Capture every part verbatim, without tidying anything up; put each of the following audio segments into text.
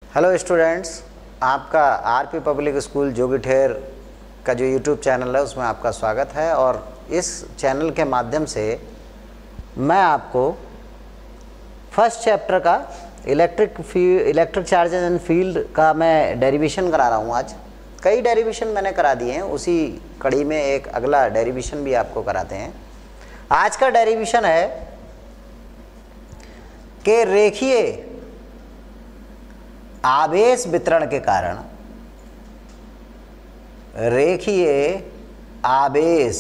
Hello students, आपका RP public school Jogither का जो यूट्यूब चैनल है उसमें आपका स्वागत है। और इस चैनल के माध्यम से मैं आपको फर्स्ट चैप्टर का electric field electric charges and field का मैं डेरिवेशन करा रहा हूँ। आज कई डेरिवेशन मैंने करा दिए हैं, उसी कड़ी में एक अगला डेरिवेशन भी आपको कराते हैं। आज का डेरिवेशन है कि रेखीय आवेश वितरण के कारण रेखीय आवेश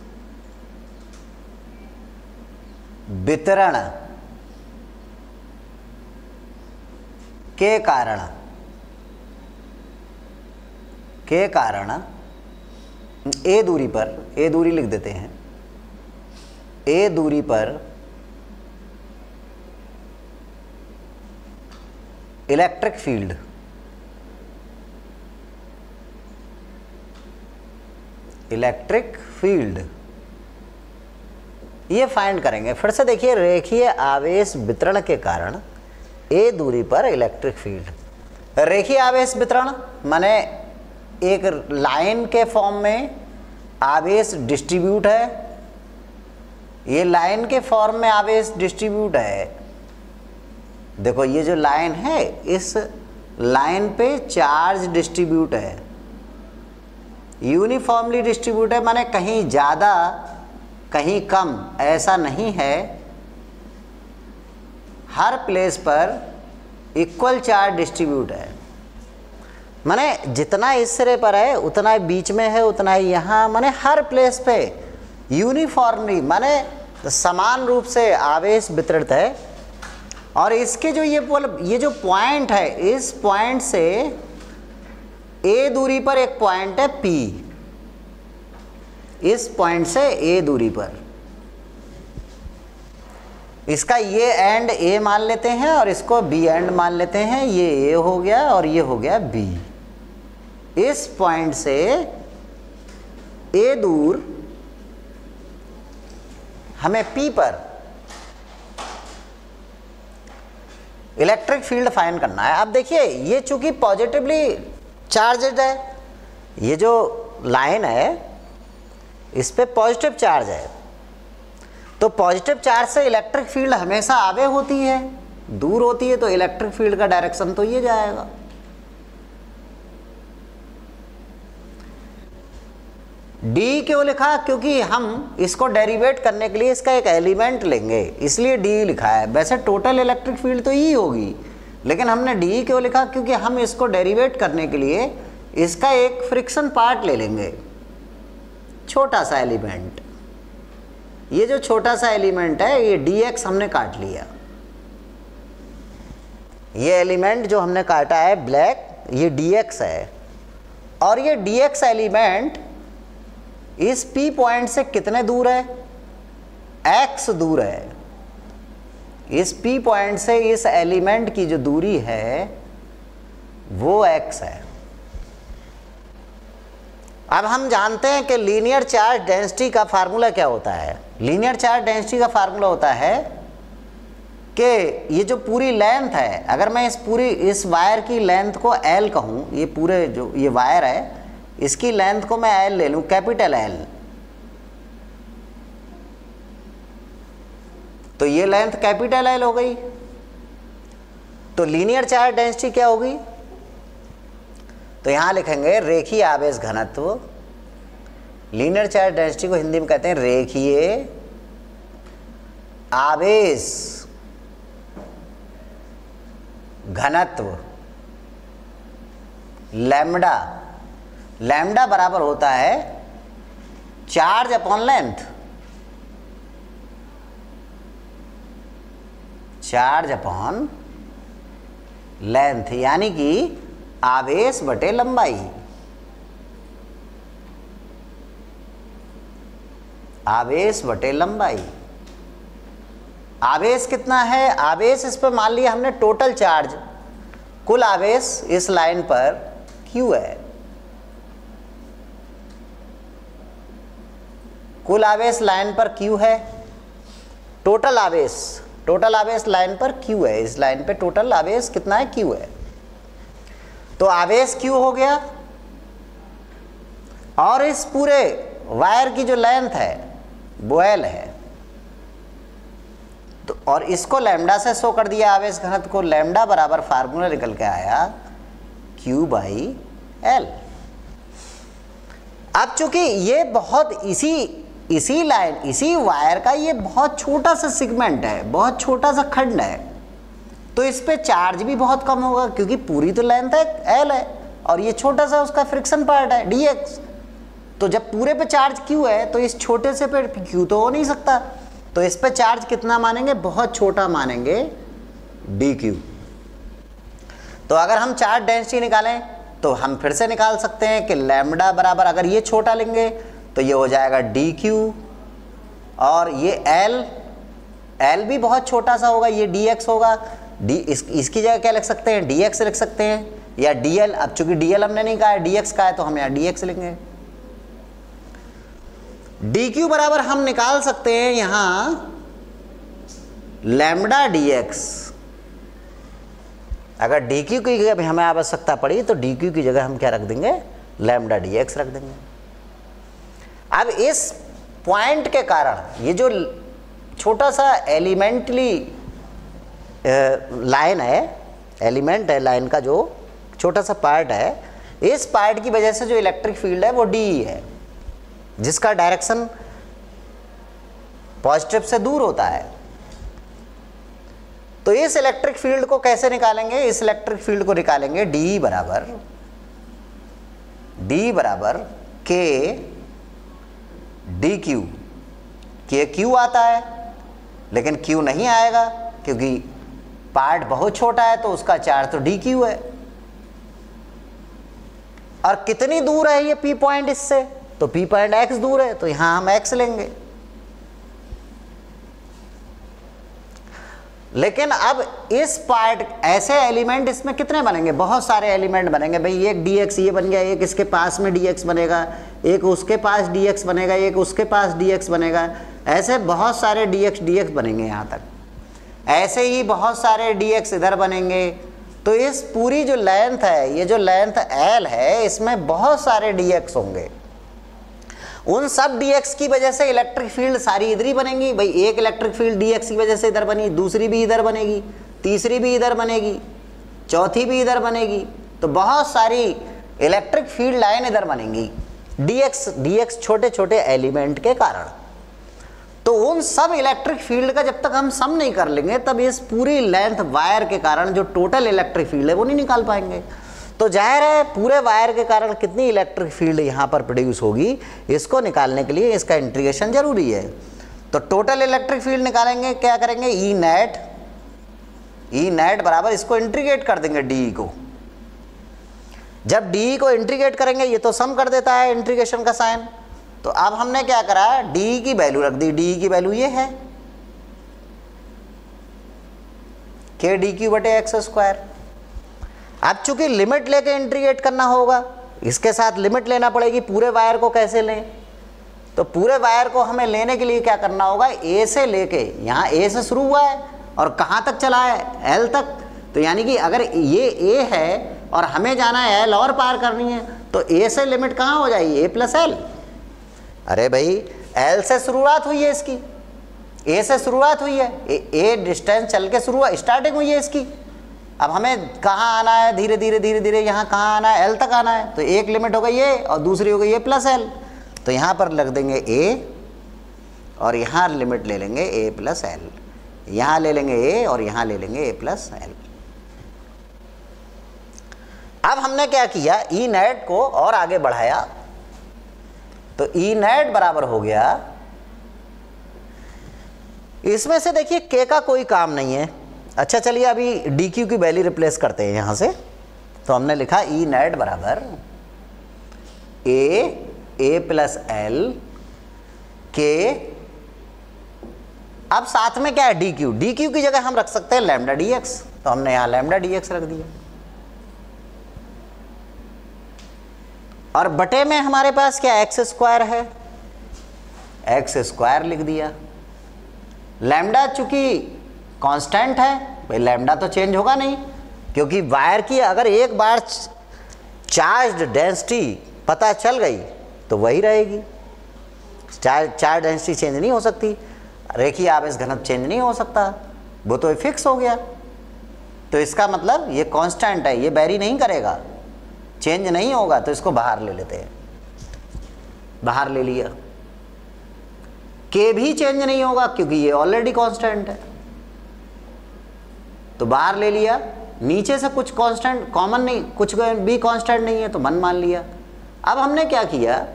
वितरण के कारण के कारण ए दूरी पर ए दूरी लिख देते हैं ए दूरी पर इलेक्ट्रिक फील्ड इलेक्ट्रिक फील्ड ये फाइंड करेंगे। फिर से देखिए, रेखीय आवेश वितरण के कारण ए दूरी पर इलेक्ट्रिक फील्ड। रेखीय आवेश वितरण माने एक लाइन के फॉर्म में आवेश डिस्ट्रीब्यूट है। ये लाइन के फॉर्म में आवेश डिस्ट्रीब्यूट है। देखो, ये जो लाइन है, इस लाइन पे चार्ज डिस्ट्रीब्यूट है, यूनिफॉर्मली डिस्ट्रीब्यूट है, माने कहीं ज़्यादा कहीं कम ऐसा नहीं है। हर प्लेस पर इक्वल चार्ज डिस्ट्रीब्यूट है। माने जितना इस सिरे पर है उतना ही बीच में है, उतना ही यहाँ, माने हर प्लेस पे यूनिफॉर्मली माने समान रूप से आवेश वितरित है। और इसके जो ये ये जो पॉइंट है, इस पॉइंट से ए दूरी पर एक पॉइंट है P, इस पॉइंट से ए दूरी पर इसका ये एंड ए मान लेते हैं और इसको बी एंड मान लेते हैं। ये ए हो गया और ये हो गया बी। इस पॉइंट से ए दूर हमें P पर इलेक्ट्रिक फील्ड फाइंड करना है। अब देखिए, ये चूंकि पॉजिटिवली चार्जड है, ये जो लाइन है इस पे पॉजिटिव चार्ज है, तो पॉजिटिव चार्ज से इलेक्ट्रिक फील्ड हमेशा आगे होती है, दूर होती है, तो इलेक्ट्रिक फील्ड का डायरेक्शन तो ये जाएगा। डी क्यों लिखा? क्योंकि हम इसको डेरिवेट करने के लिए इसका एक एलिमेंट लेंगे, इसलिए डी लिखा है। वैसे टोटल इलेक्ट्रिक फील्ड तो ई होगी, लेकिन हमने डी क्यों लिखा? क्योंकि हम इसको डेरिवेट करने के लिए इसका एक फ्रिक्शन पार्ट ले लेंगे, छोटा सा एलिमेंट। ये जो छोटा सा एलिमेंट है, ये डी एक्स हमने काट लिया। ये एलिमेंट जो हमने काटा है ब्लैक, ये डी एक्स है। और ये डी एक्स एलिमेंट इस P पॉइंट से कितने दूर है? X दूर है। इस P पॉइंट से इस एलिमेंट की जो दूरी है वो X है। अब हम जानते हैं कि लीनियर चार्ज डेंसिटी का फार्मूला क्या होता है। लीनियर चार्ज डेंसिटी का फार्मूला होता है कि ये जो पूरी लेंथ है, अगर मैं इस पूरी इस वायर की लेंथ को L कहूँ, ये पूरे जो ये वायर है इसकी लेंथ को मैं L ले लूं, कैपिटल L, तो ये लेंथ कैपिटल L हो गई। तो लीनियर चार्ज डेंसिटी क्या होगी? तो यहां लिखेंगे रेखीय आवेश घनत्व। लीनियर चार्ज डेंसिटी को हिंदी में कहते हैं रेखीय आवेश घनत्व। लैम्डा लैम्डा बराबर होता है charge upon length, charge upon length, यानी कि आवेश बटे लंबाई। आवेश बटे लंबाई। आवेश कितना है? आवेश इस पर मान लिया हमने टोटल चार्ज, कुल आवेश इस लाइन पर Q है। कुल आवेश लाइन पर Q है, टोटल आवेश टोटल आवेश लाइन पर Q है। इस लाइन पे टोटल आवेश कितना है? Q है। तो आवेश Q हो गया, और इस पूरे वायर की जो लेंथ है वो L है, तो और इसको लैम्डा से शो कर दिया आवेश घनत्व को। लैम्डा बराबर फार्मूला निकल के आया Q बाई एल। अब चूंकि ये बहुत इसी इसी लाइन इसी वायर का ये बहुत छोटा सा सेगमेंट है, बहुत छोटा सा खंड है, तो इस पे चार्ज भी बहुत कम होगा, क्योंकि पूरी तो लेंथ है एल है और ये छोटा सा उसका फ्रिक्शन पार्ट है डी एक्स। तो जब पूरे पे चार्ज क्यू है तो इस छोटे से पे क्यू तो हो नहीं सकता, तो इस पे चार्ज कितना मानेंगे, बहुत छोटा मानेंगे डी क्यू। तो अगर हम चार्ज डेंसिटी निकालें तो हम फिर से निकाल सकते हैं कि लैम्डा बराबर, अगर ये छोटा लेंगे तो ये हो जाएगा डी क्यू, और ये एल एल भी बहुत छोटा सा होगा, ये डी एक्स होगा। डी इस, इसकी जगह क्या लिख सकते हैं, डी एक्स लिख सकते हैं, या डी एल। अब चूंकि डी एल हमने नहीं कहा है, डी एक्स का है, तो हम यहाँ डी एक्स लेंगे। डी क्यू बराबर हम निकाल सकते हैं यहाँ लैम्डा डी एक्स। अगर डी क्यू की जगह हमें आवश्यकता पड़ी तो डी क्यू की जगह हम क्या रख देंगे, लैम्डा डी एक्स रख देंगे। अब इस पॉइंट के कारण ये जो छोटा सा एलिमेंटली लाइन है, एलिमेंट है लाइन का जो छोटा सा पार्ट है, इस पार्ट की वजह से जो इलेक्ट्रिक फील्ड है वो डी है, जिसका डायरेक्शन पॉजिटिव से दूर होता है। तो इस इलेक्ट्रिक फील्ड को कैसे निकालेंगे, इस इलेक्ट्रिक फील्ड को निकालेंगे डी बराबर डी बराबर के डी क्यू। के क्यू आता है लेकिन क्यू नहीं आएगा क्योंकि पार्ट बहुत छोटा है, तो उसका चार्ज तो डी क्यू है। और कितनी दूर है ये पी पॉइंट इससे, तो पी पॉइंट एक्स दूर है, तो यहां हम एक्स लेंगे। लेकिन अब इस पार्ट ऐसे एलिमेंट इसमें कितने बनेंगे, बहुत सारे एलिमेंट बनेंगे भाई। एक डी एक्स ये बन गया, एक इसके पास में डी एक्स बनेगा, एक उसके पास डी एक्स बनेगा, एक उसके पास डी एक्स बनेगा, ऐसे बहुत सारे डी एक्स डी एक्स बनेंगे यहाँ तक। ऐसे ही बहुत सारे डी एक्स इधर बनेंगे। तो इस पूरी जो लेंथ है, ये जो लेंथ एल है, इसमें बहुत सारे डी एक्स होंगे। उन सब dx की वजह से इलेक्ट्रिक फील्ड सारी इधर ही बनेंगी भाई। एक इलेक्ट्रिक फील्ड dx की वजह से इधर बनी, दूसरी भी इधर बनेगी, तीसरी भी इधर बनेगी, चौथी भी इधर बनेगी। तो बहुत सारी इलेक्ट्रिक फील्ड लाइन इधर बनेंगी dx dx छोटे छोटे एलिमेंट के कारण। तो उन सब इलेक्ट्रिक फील्ड का जब तक हम सम नहीं कर लेंगे, तब इस पूरी लेंथ वायर के कारण जो टोटल इलेक्ट्रिक फील्ड है वो नहीं निकाल पाएंगे। तो जाहिर है पूरे वायर के कारण कितनी इलेक्ट्रिक फील्ड यहाँ पर प्रोड्यूस होगी, इसको निकालने के लिए इसका इंटीग्रेशन जरूरी है। तो टोटल इलेक्ट्रिक फील्ड निकालेंगे, क्या करेंगे, ई नेट ई नेट बराबर इसको इंटीग्रेट कर देंगे डी को। जब डी को इंटीग्रेट करेंगे, ये तो सम कर देता है इंटीग्रेशन का साइन। तो अब हमने क्या करा, डी की वैल्यू रख दी, डी की वैल्यू ये है के डी क्यू बटे एक्स स्क्वायर। अब चूंकि लिमिट लेके इंटीग्रेट करना होगा, इसके साथ लिमिट लेना पड़ेगी। पूरे वायर को कैसे लें, तो पूरे वायर को हमें लेने के लिए क्या करना होगा, ए से लेके, यहाँ ए से शुरू हुआ है और कहाँ तक चला है, एल तक। तो यानी कि अगर ये ए है और हमें जाना है एल और पार करनी है, तो ए से लिमिट कहाँ हो जाएगी, ए प्लस एल। अरे भाई एल से शुरुआत हुई है इसकी, ए से शुरुआत हुई है, ए, ए डिस्टेंस चल के शुरुआत स्टार्टिंग हुई है इसकी। अब हमें कहाँ आना है, धीरे धीरे धीरे धीरे यहाँ कहाँ आना है, एल तक आना है। तो एक लिमिट हो गई ए और दूसरी हो गई ए प्लस एल। तो यहाँ पर लग देंगे ए और यहाँ लिमिट ले लेंगे ए प्लस एल, यहाँ ले लेंगे ए और यहाँ ले लेंगे ए प्लस एल। अब हमने क्या किया, ई नेट को और आगे बढ़ाया। तो ई नेट बराबर हो गया, इसमें से देखिए के का कोई काम नहीं है। अच्छा चलिए अभी डी क्यू की वैल्यू रिप्लेस करते हैं यहाँ से। तो हमने लिखा ई नेट बराबर ए ए प्लस एल के, अब साथ में क्या है, डी क्यू। डी क्यू की जगह हम रख सकते हैं लैम्डा डी एक्स, तो हमने यहाँ लैम्डा डी एक्स रख दिया। और बटे में हमारे पास क्या, एक्स स्क्वायर है, एक्स स्क्वायर लिख दिया। लैम्डा चूंकि कांस्टेंट है भाई, लैम्डा तो चेंज होगा नहीं, क्योंकि वायर की अगर एक बार चार्ज डेंसिटी पता चल गई तो वही रहेगी। चार्ज चार्ज डेंसिटी चेंज नहीं हो सकती, रेखीय आवेश घनत्व चेंज नहीं हो सकता, वो तो फिक्स हो गया। तो इसका मतलब ये कांस्टेंट है, ये वेरी नहीं करेगा, चेंज नहीं होगा। तो इसको बाहर ले लेते हैं, बाहर ले लिया। के भी चेंज नहीं होगा क्योंकि ये ऑलरेडी कांस्टेंट है, तो बाहर ले लिया। नीचे से कुछ कांस्टेंट कॉमन नहीं, कुछ भी कांस्टेंट नहीं है तो मन मान लिया। अब हमने क्या किया,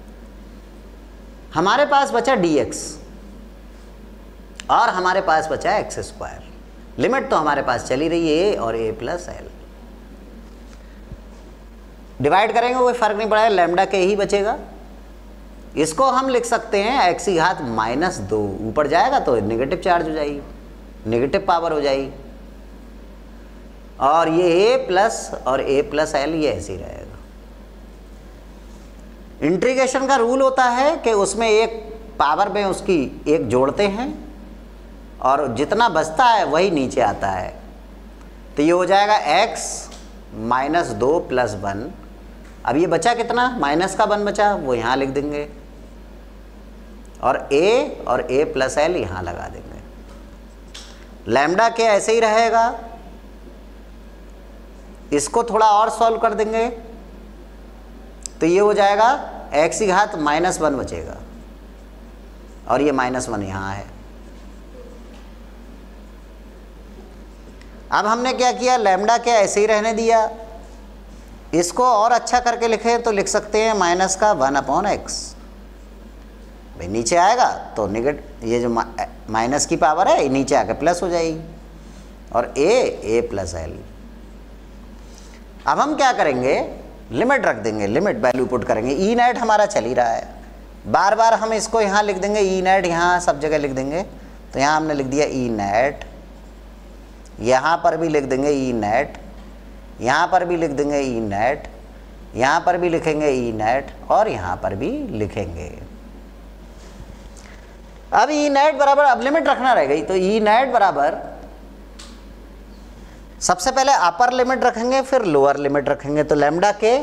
हमारे पास बचा dx और हमारे पास बचा एक्स स्क्वायर। लिमिट तो हमारे पास चली रही है a और a प्लस एल। डिवाइड करेंगे कोई फर्क नहीं पड़ेगा, लैम्डा के ही बचेगा। इसको हम लिख सकते हैं एक्स की घात माइनस दो, ऊपर जाएगा तो नेगेटिव चार्ज हो जाएगी, नेगेटिव पावर हो जाएगी। और ये a प्लस और a प्लस एल ये ऐसे ही रहेगा। इंटीग्रेशन का रूल होता है कि उसमें एक पावर में उसकी एक जोड़ते हैं और जितना बचता है वही नीचे आता है। तो ये हो जाएगा x माइनस दो प्लस वन। अब ये बचा कितना, माइनस का वन बचा, वो यहाँ लिख देंगे और a और a प्लस एल यहाँ लगा देंगे। लैम्डा के ऐसे ही रहेगा, इसको थोड़ा और सॉल्व कर देंगे तो ये हो जाएगा x की घात माइनस वन बचेगा और ये माइनस वन यहाँ है। अब हमने क्या किया, लैम्डा के ऐसे ही रहने दिया। इसको और अच्छा करके लिखें तो लिख सकते हैं माइनस का वन अपॉन एक्स। भाई नीचे आएगा तो निगेटिव, ये जो माइनस की पावर है ये नीचे आकर प्लस हो जाएगी और a a प्लस एल। अब हम क्या करेंगे, लिमिट रख देंगे, लिमिट वैल्यू पुट करेंगे। ई नेट हमारा चल ही रहा है, बार बार हम इसको यहाँ लिख देंगे, ई नेट यहाँ सब जगह लिख देंगे। तो यहाँ हमने लिख दिया ई नेट, यहाँ पर भी लिख देंगे ई नेट, यहाँ पर भी लिख देंगे ई नेट, यहाँ पर भी लिखेंगे ई नेट और यहाँ पर भी लिखेंगे। अब ई नेट बराबर, अब लिमिट रखना रह गई, तो ई नेट बराबर सबसे पहले अपर लिमिट रखेंगे फिर लोअर लिमिट रखेंगे। तो लैम्डा के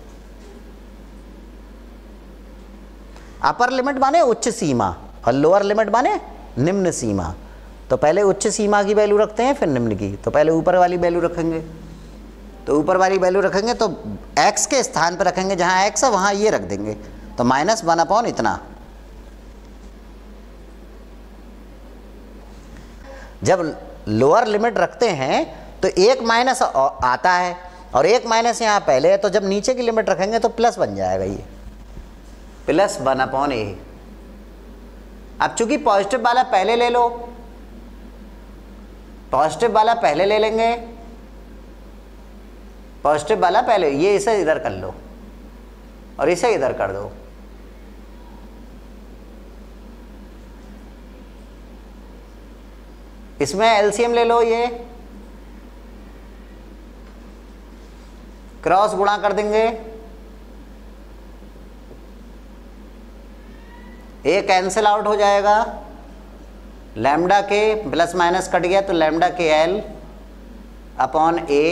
अपर लिमिट माने उच्च सीमा और लोअर लिमिट माने निम्न सीमा। तो पहले उच्च सीमा की वैल्यू रखते हैं फिर निम्न की। तो पहले ऊपर वाली वैल्यू रखेंगे, तो ऊपर वाली वैल्यू रखेंगे तो x के स्थान पर रखेंगे, जहाँ x है वहाँ ये रख देंगे। तो माइनस वन अपॉन इतना। जब लोअर लिमिट रखते हैं तो एक माइनस आता है और एक माइनस यहाँ पहले है, तो जब नीचे की लिमिट रखेंगे तो प्लस बन जाएगा, ये प्लस वन अपॉन ए। अब चूंकि पॉजिटिव वाला पहले ले लो, पॉजिटिव वाला पहले ले लेंगे, पॉजिटिव वाला पहले, ये इसे इधर कर लो और इसे इधर कर दो। इसमें एलसीएम ले लो, ये क्रॉस गुणा कर देंगे, ए कैंसिल आउट हो जाएगा, लैम्डा के प्लस माइनस कट गया तो lambda k l upon a,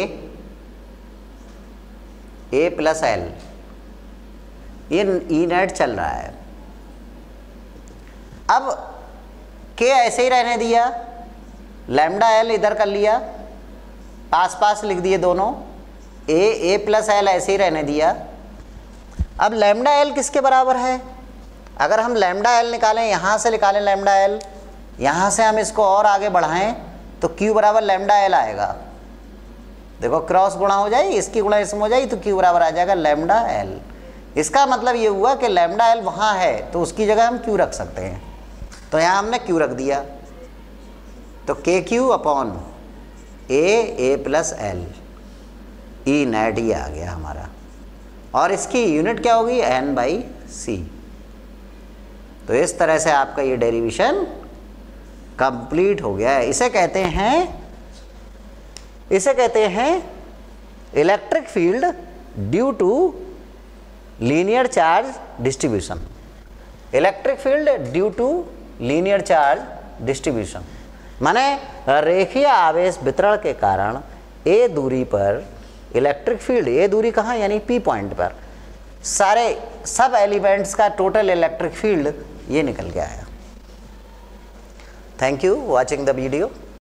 a plus l, ये ई नेट चल रहा है। अब के ऐसे ही रहने दिया, लैम्डा एल इधर कर लिया, पास पास लिख दिए दोनों, ए ए प्लस एल ऐसे ही रहने दिया। अब लैम्डा एल किसके बराबर है, अगर हम लैम्डा एल निकालें, यहाँ से निकालें लैम्डा एल, यहाँ से हम इसको और आगे बढ़ाएं तो क्यू बराबर लैम्डा एल आएगा। देखो क्रॉस गुणा हो जाएगी, इसकी गुणा इसमें हो जाएगी तो क्यू बराबर आ जाएगा लैम्डा एल। इसका मतलब ये हुआ कि लैम्डा एल वहाँ है तो उसकी जगह हम क्यू रख सकते हैं। तो यहाँ हमने क्यू रख दिया, तो k q upon a a plus l, E net ये आ गया हमारा। और इसकी यूनिट क्या होगी, एन बाई सी। तो इस तरह से आपका ये डेरिवेशन कंप्लीट हो गया है। इसे कहते हैं इसे कहते हैं electric field due to linear charge distribution. Electric field due to linear charge distribution माने रेखीय आवेश वितरण के कारण ए दूरी पर इलेक्ट्रिक फील्ड, ये दूरी कहाँ, यानी पी पॉइंट पर सारे सब एलिमेंट्स का टोटल इलेक्ट्रिक फील्ड ये निकल के आया। Thank you watching the video.